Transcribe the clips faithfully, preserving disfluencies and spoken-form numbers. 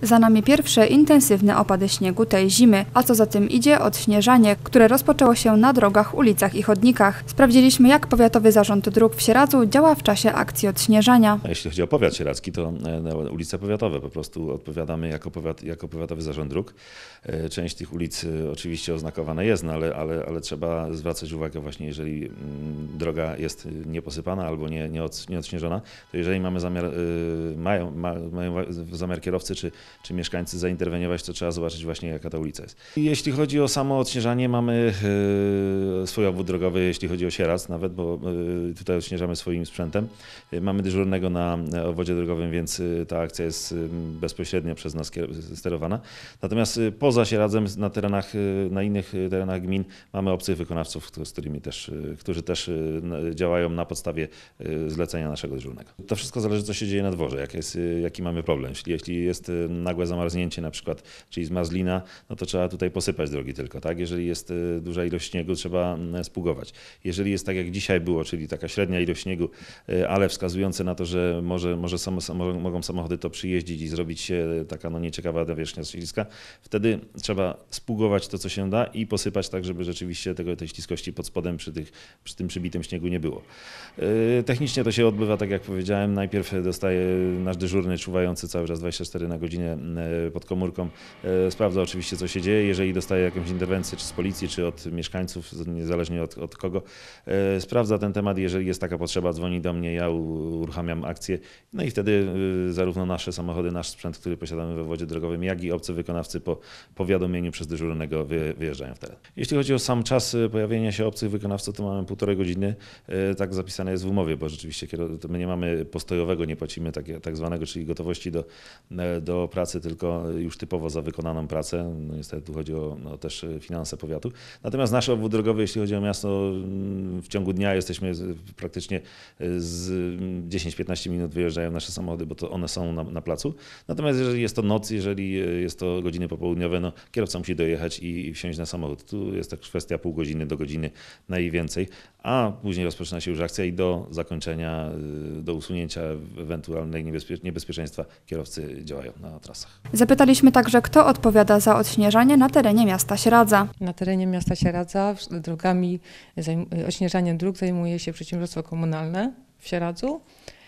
Za nami pierwsze intensywne opady śniegu tej zimy, a co za tym idzie odśnieżanie, które rozpoczęło się na drogach, ulicach i chodnikach. Sprawdziliśmy, jak Powiatowy Zarząd Dróg w Sieradzu działa w czasie akcji odśnieżania. Jeśli chodzi o powiat sieradzki, to ulice powiatowe. Po prostu odpowiadamy jako, powiat, jako Powiatowy Zarząd Dróg. Część tych ulic oczywiście oznakowana jest, no ale, ale, ale trzeba zwracać uwagę właśnie, jeżeli droga jest nieposypana albo nie, nie, od, nie odśnieżona, to jeżeli mamy zamiar, mają, mają zamiar kierowcy czy, czy mieszkańcy zainterweniować, to trzeba zobaczyć właśnie, jaka ta ulica jest. Jeśli chodzi o samo odśnieżanie, mamy swój obwód drogowy, jeśli chodzi o Sieradz nawet, bo tutaj odśnieżamy swoim sprzętem. Mamy dyżurnego na obwodzie drogowym, więc ta akcja jest bezpośrednio przez nas sterowana. Natomiast poza Sieradzem, na terenach, na innych terenach gmin mamy obcych wykonawców, z którymi też, którzy też działają na podstawie zlecenia naszego dyżurnego. To wszystko zależy, co się dzieje na dworze, jak jest, jaki mamy problem. Jeśli, jeśli jest nagłe zamarznięcie na przykład, czyli zmarzlina, no to trzeba tutaj posypać drogi tylko, tak? Jeżeli jest duża ilość śniegu, trzeba spługować. Jeżeli jest tak, jak dzisiaj było, czyli taka średnia ilość śniegu, ale wskazujące na to, że może, może samo, mogą samochody to przyjeździć i zrobić się taka no, nieciekawa nawierzchnia śliska, wtedy trzeba spługować to, co się da i posypać tak, żeby rzeczywiście tego, tej śliskości pod spodem przy, tych, przy tym przybitym śniegu nie było. Technicznie to się odbywa, tak jak powiedziałem, najpierw dostaje nasz dyżurny, czuwający cały czas dwadzieścia cztery na godzinę pod komórką, sprawdza oczywiście, co się dzieje. Jeżeli dostaje jakąś interwencję, czy z policji, czy od mieszkańców, niezależnie od, od kogo, sprawdza ten temat. Jeżeli jest taka potrzeba, dzwoni do mnie, ja uruchamiam akcję. No i wtedy zarówno nasze samochody, nasz sprzęt, który posiadamy we wodzie drogowym, jak i obcy wykonawcy po powiadomieniu przez dyżurnego wyjeżdżają w teren. Jeśli chodzi o sam czas pojawienia się obcych wykonawców, to mamy półtorej godziny. Tak zapisane jest w umowie, bo rzeczywiście my nie mamy postojowego, nie płacimy tak, tak zwanego, czyli gotowości do, do pracy, tylko już typowo za wykonaną pracę. No niestety tu chodzi o no, też finanse powiatu. Natomiast nasz obwód drogowy, jeśli chodzi o miasto, w ciągu dnia jesteśmy praktycznie z dziesięć piętnaście minut wyjeżdżają nasze samochody, bo to one są na, na placu. Natomiast jeżeli jest to noc, jeżeli jest to godziny popołudniowe, no kierowca musi dojechać i wsiąść na samochód. Tu jest to kwestia pół godziny do godziny najwięcej, a później rozpoczyna się już akcja i do zakończenia, do usunięcia ewentualnej niebezpie- niebezpieczeństwa kierowcy działają na trasach. Zapytaliśmy także, kto odpowiada za odśnieżanie na terenie miasta Sieradza. Na terenie miasta Sieradza drogami, odśnieżaniem dróg zajmuje się przedsiębiorstwo komunalne w Sieradzu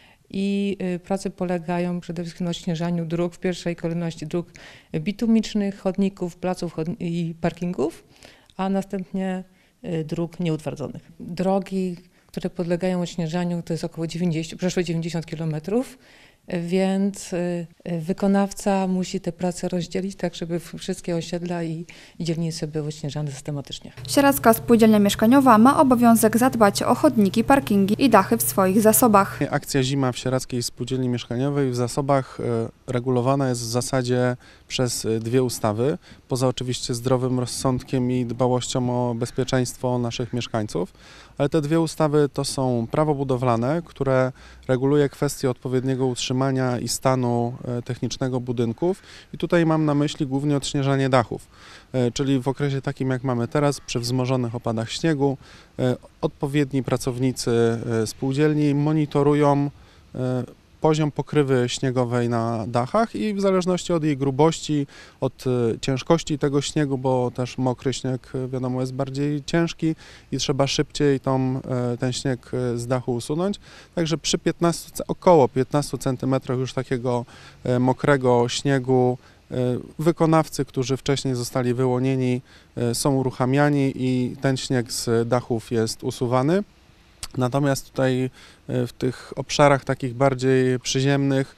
i prace polegają przede wszystkim na odśnieżaniu dróg, w pierwszej kolejności dróg bitumicznych, chodników, placów i parkingów, a następnie dróg nieutwardzonych. Drogi, które podlegają odśnieżaniu, to jest około dziewięćdziesiąt, przeszło dziewięćdziesiąt kilometrów, więc wykonawca musi te prace rozdzielić tak, żeby wszystkie osiedla i dzielnice były odśnieżane systematycznie. Sieradzka Spółdzielnia Mieszkaniowa ma obowiązek zadbać o chodniki, parkingi i dachy w swoich zasobach. Akcja zima w Sieradzkiej Spółdzielni Mieszkaniowej w zasobach regulowana jest w zasadzie przez dwie ustawy, poza oczywiście zdrowym rozsądkiem i dbałością o bezpieczeństwo naszych mieszkańców, ale te dwie ustawy to są prawo budowlane, które reguluje kwestię odpowiedniego utrzymania i stanu technicznego budynków i tutaj mam na myśli głównie odśnieżanie dachów, czyli w okresie takim jak mamy teraz, przy wzmożonych opadach śniegu, odpowiedni pracownicy spółdzielni monitorują poziom pokrywy śniegowej na dachach i w zależności od jej grubości, od ciężkości tego śniegu, bo też mokry śnieg wiadomo jest bardziej ciężki i trzeba szybciej tą, ten śnieg z dachu usunąć. Także przy piętnastu, około piętnastu centymetrach już takiego mokrego śniegu wykonawcy, którzy wcześniej zostali wyłonieni, są uruchamiani i ten śnieg z dachów jest usuwany. Natomiast tutaj w tych obszarach takich bardziej przyziemnych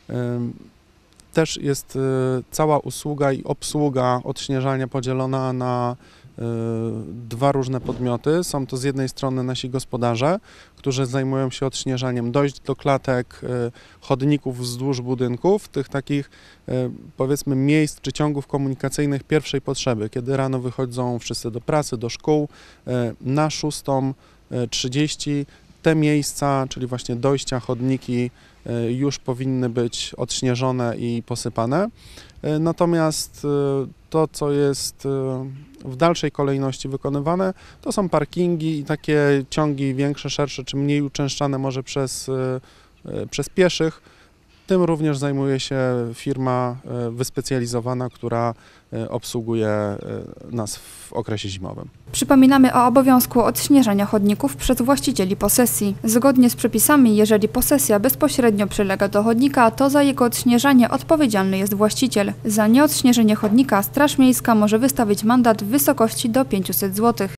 też jest cała usługa i obsługa odśnieżania podzielona na dwa różne podmioty. Są to z jednej strony nasi gospodarze, którzy zajmują się odśnieżaniem dojść do klatek, chodników wzdłuż budynków, tych takich powiedzmy miejsc czy ciągów komunikacyjnych pierwszej potrzeby, kiedy rano wychodzą wszyscy do pracy, do szkół, na szóstą trzydzieści te miejsca, czyli właśnie dojścia, chodniki już powinny być odśnieżone i posypane. Natomiast to, co jest w dalszej kolejności wykonywane, to są parkingi i takie ciągi większe, szersze, czy mniej uczęszczane może przez, przez pieszych, Tym również zajmuje się firma e, wyspecjalizowana, która e, obsługuje e, nas w okresie zimowym. Przypominamy o obowiązku odśnieżania chodników przez właścicieli posesji. Zgodnie z przepisami, jeżeli posesja bezpośrednio przylega do chodnika, to za jego odśnieżanie odpowiedzialny jest właściciel. Za nieodśnieżenie chodnika Straż Miejska może wystawić mandat w wysokości do pięciuset złotych.